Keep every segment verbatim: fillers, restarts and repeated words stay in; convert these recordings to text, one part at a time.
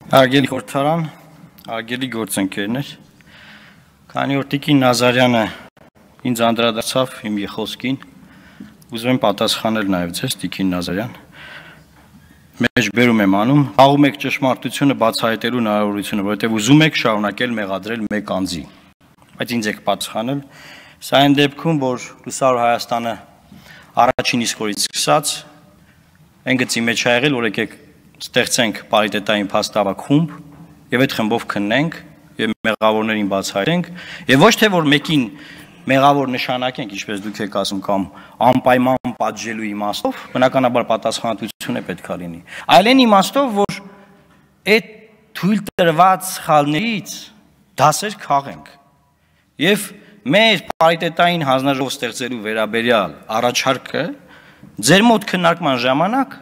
Արգելի խորհրդարան, արգելի գործընկերներ, քանի որ Տիկին Նազարյանը ինձ անդրադարձավ իմ խոսքին, ուզում եմ պատասխանել նաև ձեզ, Տիկին Նազարյան, մեջ բերում եմ անում, հաղում եք ճշմարտությունը բացահայտելու հնարավորությունը, որովհետև ուզում եք շարունակել մեղադրել մեկ անձի, բայց ինձ եք պատասխանել, սա այն դեպքում, որ Լուսավոր Հայաստանը առաջին իսկ օրից սկսած այն գծի մեջ ա եղել, որ եկեք ստեղծենք պարիտետային փաստավակ խումբ եւ այդ խմբով քննենք եւ մեղավորներին բացահայտենք եւ ոչ թե որ մեկին մեղավոր նշանակենք, ինչպես դուք եք ասում, կամ անպայման պատժելու իմաստով, բնականաբար պատասխանատվություն է պետք է լինի, այլ այն իմաստով, որ այդ թույլ տրված սխալներից դասեր քաղենք եւ մեր պարիտետային հանձնաժողով ստեղծելու վերաբերյալ առաջարկը ձեր մոտ քննարկման ժամանակ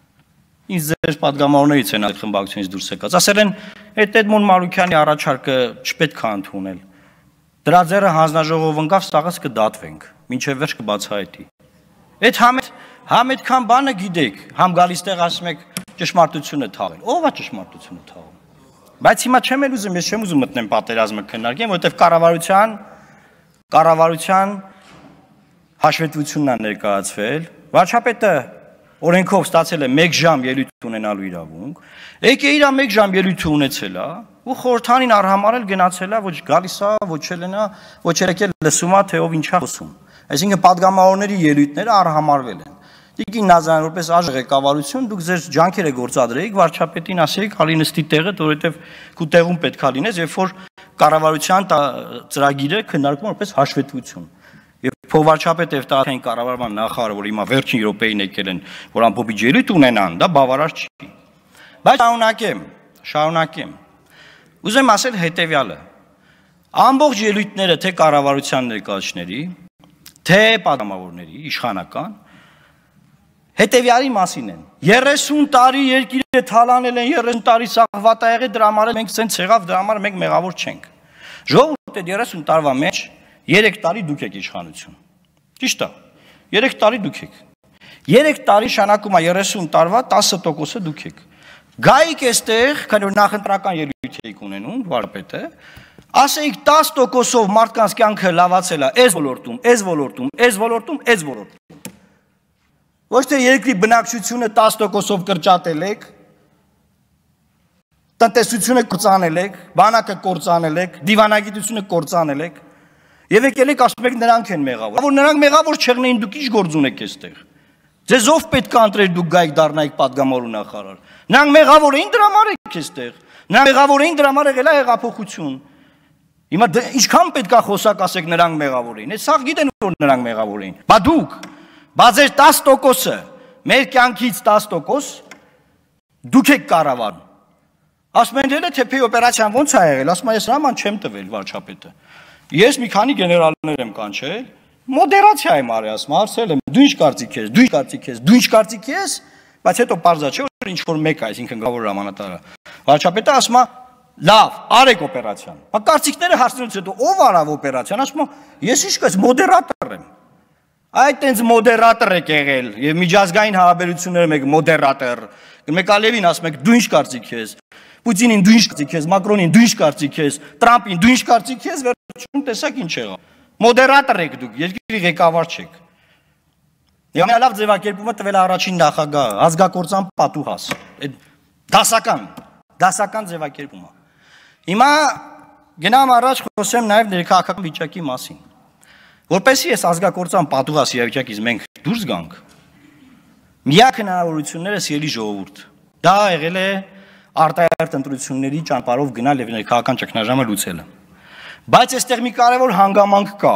ինձ ձեր պատգամավորներից են այդ խմբակցությունից դուրս եկած, ասել են, այդ Էդմոն Մարուքյանի առաջարկը չպետք է ընդունել, դրա ձեռը հանձնաժողով ընկավ, սաղաց կդատվենք, մինչև վերջ կբացահայտի։ Այդ համ այդքան բանը գիտեք, համ գալիս տեղ ասում եք ճշմարտությունը թաղել, ով է ճշմարտությունը թաղում։ Բայց հիմա չեմ էլ ուզում, ես չեմ ուզում մտնեմ պատերազմը քննարկեմ, որովհետև կառավարության կառավարության հաշվետվությունն է ներկայացվել, վարչապետը օրենքով ստացել է մեկ ժամ ելույթ ունենալու իրավունք, եկե իրա մեկ ժամ ելույթը ունեցել է, ու խորհրդանին արհամարել գնացել է, ոչ գալիս է, ոչ ելենա, ոչ եկել լսում է, թե ով ինչ է խոսում։ Այսինքն պատգամավորների ելույթները արհամարվել են։ Տիկին Նազարյան, որպես ԱԺ ղեկավարություն, դուք ձեր ջանքերը գործադրեիք, վարչապետին ասեիք, հալի նստի տեղը, որովհետև քու տեղում պետք է լինես, երբ որ կառավարության ծրագիրը քննարկվում որպես հաշվետվություն։ Եվ փոխվարչապետ եւ տարածքային կառավարման նախարարը, որ հիմա վերջին րոպեին եկել են, որ ամփոփի ելույթ ունենան, դա բավարար չի։ Բայց շարունակեմ, շարունակեմ։ Ուզեմ ասել հետեւյալը. ամբողջ ելույթները թե կառավարության ներկայացուցիչների, թե պատգամավորների, իշխանական, հետեւյալի մասին են։ երեսուն տարի երկիրը թալանել են, երեսուն տարի սաղ վատայեղի դրա համար մենք ցենց եղավ, դրա համար մենք մեղավոր չենք։ Ժողովուրդ այդ երեսուն տարվա մեջ երեք տարի դուք եք իշխանություն, ճիշտ է, երեք տարի դուք եք, երեք տարի շանակում է երեսուն տարվա տասը տոկոսը դուք եք, գայիք էստեղ, քանի որ նախընտրական ելույթ եք ունենում, վարպետը, ասեիք տասը տոկոսով մարդկանց կյանքը լավացել է այս ոլորտում, այս ոլորտում, այս ոլորտում, այս ոլորտում, ոչ թե երկրի բնակչությունը տասը տոկոսով կրճատել եք, տնտեսությունը կործանել եք, բանակը կործանել եք, դիվանագիտությունը կործանել եք, Եվ եկել եք ասում եք նրանք են մեղավոր, որ նրանք մեղավոր չեղնեին դուք ինչ գործ ունեք այստեղ։ Ձեզ ով պետք է ընտրեր դուք գայիք դառնայիք պատգամավոր նախարար։ Նրանք մեղավոր էին դրա համար եք այստեղ։ Նրանք մեղավոր էին դրա համար եղել է հեղափոխություն։ Հիմա ինչքան պետք է խոսակ ասեք նրանք մեղավոր էին։ Այդ սաղ գիտեն որ նրանք մեղավոր էին։ Բա դուք, բա ձեր տասը տոկոսը, մեր կյանքից տասը տոկոս դուք եք կառավարում։ Ասում են դե թեփի օպերացիան ո՞նց է եղել, ասում եմ ես հրաման չեմ տվել վարչապետը։ Ես մի քանի գեներալներ եմ կանչել, մոդերացիա եմ արել, ասում հարցել եմ, դու ինչ կարծիք ես, դու ինչ կարծիք ես, դու ինչ կարծիք ես, բայց հետո պարզա չէ որ ինչ որ մեկ է, այսինքն գավոր հրամանատարը։ Վարչապետը ասում է, լավ, արեք օպերացիան։ Բա կարծիքները հարցնելուց հետո ով արավ օպերացիան, ասում է, ես ինչ կես մոդերատոր եմ։ Այդ տենց մոդերատոր եք եղել, եւ միջազգային հարաբերություններում եք մոդերատոր։ Մեկ ալևին ասում եք, դու ինչ կարծիք ես, Պուտինին դու ինչ կարծիք ես, Մակրոնին դու ինչ կարծիք ես, Տրամպին դու ինչ կարծիք ես, վերջում տեսակ ինչ եղավ։ Մոդերատոր եք դուք, երկրի ղեկավար չեք։ Եվ լավ ձևակերպումը տվել առաջին նախագահ, ազգակործան պատուհաս։ Այդ դասական, դասական ձևակերպումը։ Հիմա գնամ առաջ խոսեմ նաև ներքաղաքական վիճակի մասին։ Որպեսզի ես ազգակործան պատուհաս իրավիճակից մենք դուրս գանք, միակ հնարավորությունները սիրելի ժողովուրդ, դա եղել է արտահայտ ընտրությունների ճանապարհով գնալ եւ ներքաղաքական ճգնաժամը լուծելը։ Բայց այստեղ մի կարևոր հանգամանք կա,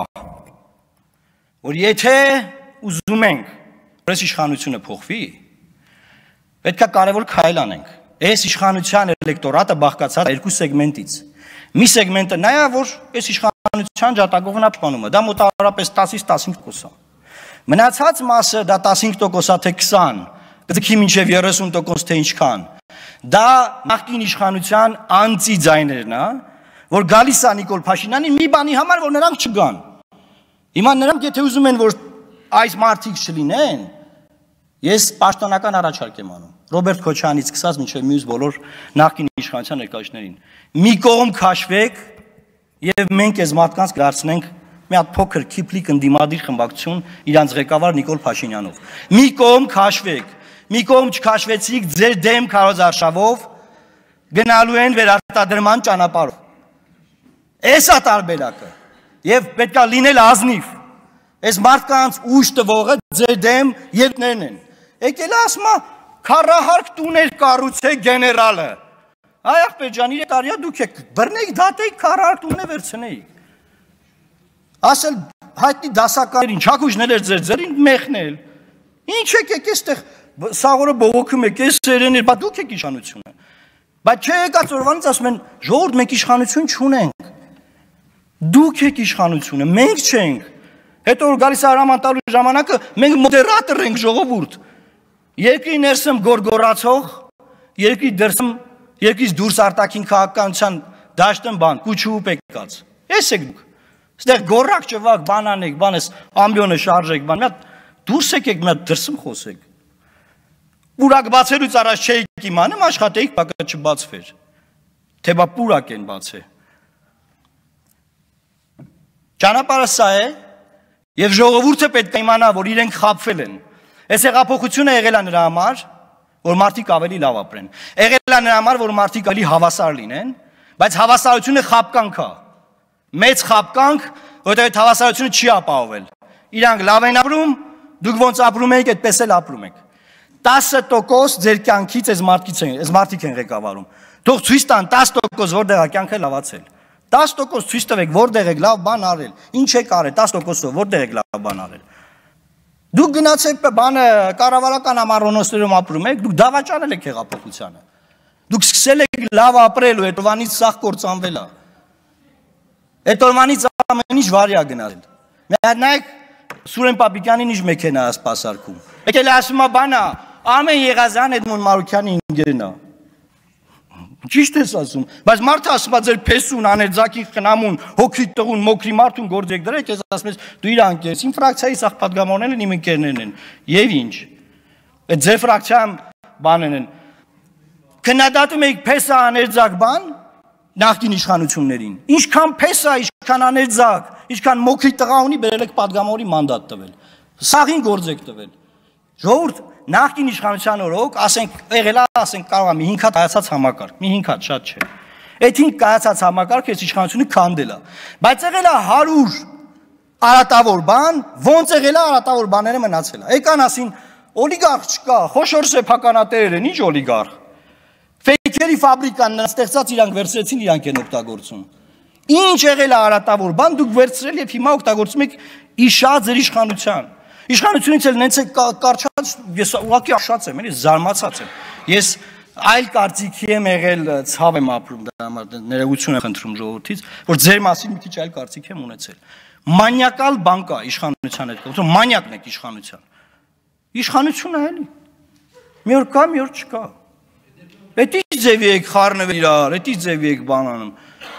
որ եթե ուզում ենք, որ այս իշխանությունը փոխվի, պետք է կարևոր քայլ անենք։ Այս իշխանության էլեկտորատը բաղկացած է երկու սեգմենտից։ Մի սեգմենտը նա է, որ այս իշխանության ջատագովն է պաշտպանում, դա մոտավորապես տասից տասնհինգ տոկոս է։ Մնացած մասը դա տասնհինգ տոկոս է թե քսան, կձգի մինչև երեսուն տոկոս թե ինչքան։ Դա նախկին իշխանության անձի ձայներն է, որ գալիս է Նիկոլ Փաշինյանին մի բանի համար, որ նրանք չգան։ Հիմա նրանք եթե ուզում են, որ այս մարդիկ չլինեն, ես պաշտոնական առաջարկ եմ անում։ Ռոբերտ Քոչյանից սկսած մինչև մյուս բոլոր նախկին իշխանության ներկայացուցիչներին։ Մի կողմ քաշվեք եւ մենք այս մարդկանց դարձնենք մի հատ փոքր քիփլիկ ընդդիմադիր խմբակցություն իրանց ղեկավար Նիկոլ Փաշինյանով։ Մի կողմ քաշվեք, մի կողմ չքաշվեցիք ձեր դեմ քարոզարշավով գնալու են վերարտադրման ճանապարհով։ Էսա տարբերակը եւ պետքա լինել ազնիվ։ Այս մարդկանց ուժ տվողը ձեր դեմ երկներն են։ Եկել ասում է քառահարկ տուներ կառուցեք գեներալը։ Այ ախպեր ջան, իր տարիա դուք եք բռնեիք դատեիք քառահարկ տուններ վերցնեիք։ Ասել հայտնի դասականներին չակուժներ էր ձեր ձերին մեղնել։ Ինչ եք եք այստեղ սաղորը բողոքում եք, այս սերեներ, բա դուք եք իշխանությունը։ Բայց չէ եկած օրվանից ասում են ժողովուրդ մենք իշխանություն չունենք։ Դուք եք իշխանությունը, մենք չենք։ Հետո որ գալիս է հրամանտալու ժամանակը մենք մոդերատոր ենք ժողովուրդ։ Երկրի ներսում գորգորացող, երկրի դրսում, երկրից դուրս արտաքին քաղաքականության դաշտն բան, կուչու պեկած։ Էս եք դուք։ Ստեղ գորակ ճվակ, բան անեք, բան էս ամբիոնը շարժեք, բան, մի հատ դուրս եկեք, մի հատ դրսում խոսեք։ Պուրակ բացելուց առաջ չէիք իմանում, աշխատեիք, բակը չբացվեր։ Թե բա պուրակ են բացե։ Ճանապարհը սա է, եւ ժողովուրդը պետք է իմանա, որ իրենք խաբվել են։ Այս հեղափոխությունը եղել է նրա համար, որ մարդիկ ավելի լավ ապրեն։ Եղել է նրա համար, որ մարդիկ ավելի հավասար լինեն, բայց հավասարությունը խաբկանք է։ Մեծ խաբկանք, որտեղ այդ հավասարությունը չի ապահովել։ Իրանք լավ են ապրում, դուք ոնց ապրում եք, այդպես էլ ապրում եք։ տասը տոկոս ձեր կյանքից այս մարդիկ են, այս մարդիկ են ղեկավարում։ Թող ցույց տան տասը տոկոս որտեղ է կյանքը լավացել։ տասը տոկոս ցույց տվեք որտեղ եք լավ բան արել։ Ինչ եք արել տասը տոկոսով որտեղ եք լավ բան արել։ Դուք գնացեք բանը կառավարական ամառոնոցներում ապրում եք, դուք դավաճանել եք հեղափոխությանը։ Դուք սկսել եք լավ ապրել ու հետովանից սաղ կործանվել է։ Հետովանից ամեն ինչ վարի է գնալ։ Նայեք Սուրեն Պապիկյանին ինչ մեքենա է սպասարկում։ Եկել է ասում է բանա, Ամեն Եղազյան Էդմոն Մարուքյանի ինգերն է։ Ճիշտ ես ասում, բայց մարդը ասում է ձեր փեսուն, աներձակին խնամուն, հոգրի տղուն, մոքրի մարդուն գործեք դրեք, ես ասում ես դու իր անկերս, իմ ֆրակցիայի սաղ պատգամավորներն են, իմ ընկերներն են։ Եվ ինչ։ Այդ ձեր ֆրակցիայում բանեն են։ Քննադատում եք փեսա աներձակ բան նախկին իշխանություններին։ Ինչքան փեսա, ինչքան աներձակ, ինչքան մոքրի տղա ունի, բերել եք պատգամավորի մանդատ տվել։ Սաղին գործեք տվել։ Ժողովուրդ նախկին իշխանության օրոք, ասենք, եղել է, ասենք, կարող է մի հինգ հատ կայացած համակարգ, մի հինգ հատ շատ չէ։ Այդ հինգ կայացած համակարգը այս իշխանությունը քանդել է։ Բայց եղել է հարյուր արատավոր բան, ոնց եղել է արատավոր բաները մնացել է։ Եկան ասին, օլիգարխ չկա, խոշոր սեփականատերեր են, ինչ օլիգարխ։ Ֆեյքերի ֆաբրիկան ստեղծած իրանք վերցրեցին, իրանք են օգտագործում։ Ինչ եղել է արատավոր բան, դուք վերցրել եւ հիմա օգտագործում եք իշա ձեր իշխանության։ Իշխանությունից էլ նենց է կարճած, ես ուղղակի աշած եմ, էլի զարմացած եմ։ Ես այլ կարծիքի եմ եղել, ցավ եմ ապրում դա համար, ներողություն եմ խնդրում ժողովրդից, որ ձեր մասին մի քիչ այլ կարծիք եմ ունեցել։ Մանյակալ բան կա իշխանության հետ կապված, մանյակն եք իշխանության։ Իշխանությունը էլի։ Մի օր կա, մի օր չկա։ Էդի ձևի եք խառնվել իրար, էդի ձևի եք բան անում։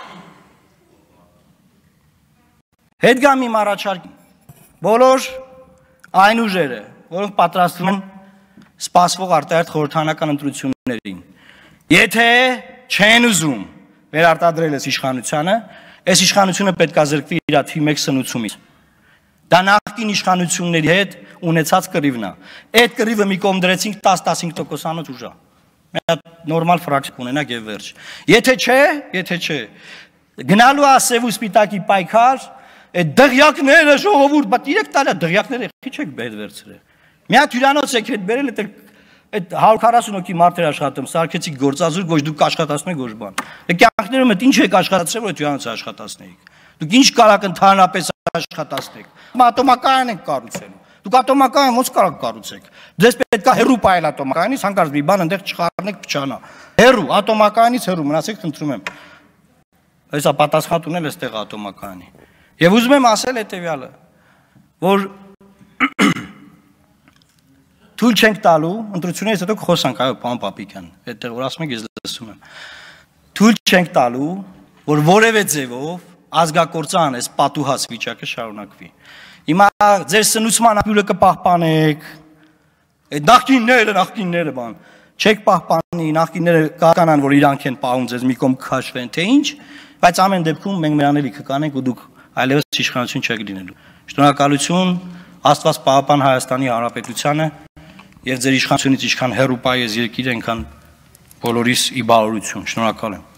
Հետ գամ իմ առաջարկ։ Բոլոր այն ուժերը, որոնք պատրաստվում են սպասվող արտահերթ խորհրդանական ընտրություններին։ Եթե չեն ուզում վերարտադրել այս իշխանությանը, այս իշխանությունը պետք է զրկվի իր թիվ մեկ սնուցումից։ Դա նախկին իշխանությունների հետ ունեցած կռիվն է։ Այդ կռիվը մի կողմ դրեցինք տասը-տասնհինգ տոկոսանոց ուժ է։ Մենք նորմալ ֆրակցիա ունենանք եւ վերջ։ Եթե չէ, եթե չէ, գնալու է սև ու սպիտակի պայքար, այդ դղյակները ժողովուրդ, բայց երեք տարի դղյակները քիչ եք բեր վերցրել։ Մի հատ հյուրանոց եք հետ բերել, այդ հարյուր քառասուն հոգի մարդեր աշխատում, սարքեցիք գործազուրկ, ոչ դուք աշխատացնեք ոչ բան։ Կյանքներում այդ ինչ եք աշխատացրել, որ այդ հյուրանոցը աշխատացնեիք։ Դուք ինչ կարաք ընդհանրապես աշխատացնեք։ Ատոմակայան եք կառուցելու։ Դուք ատոմակայան ոնց կարաք կառուցեք։ Ձեզ պետք է հերու պայել ատոմակայանից, հանկարծ մի բան այնտեղ չխառնեք փչանա։ Հերու, ատոմակայանից հերու մնացեք, խնդրում եմ։ Հեսա պատասխան տունել էստեղ ատոմակայանի։ Եվ ուզում եմ ասել հետևյալը, որ թույլ չենք տալու, ընտրությունից հետո խոսանք, այո, պարոն Պապիկյան, այդտեղ որ ասում եք, ես լսում եմ։ Թույլ չենք տալու, որ որևէ ձևով ազգակործան այս պատուհաս վիճակը շարունակվի։ Հիմա ձեր սնուցման ապյուրը կպահպանեք, այդ նախկինները, նախկինները բան, Չեք պահպանի, նախկինները կանան, որ իրանք են պահում ձեզ մի կողմ քաշվեն, թե ինչ, բայց ամեն դեպքում մենք նրան էլի կկանենք ու դուք այլևս իշխանություն չեք լինելու։ Շնորհակալություն, Աստված պահապան Հայաստանի Հանրապետությանը եւ ձեր իշխանությունից ինչքան հեռու պայ ես երկիրը, այնքան բոլորիս ի բարօրություն։ Շնորհակալ եմ։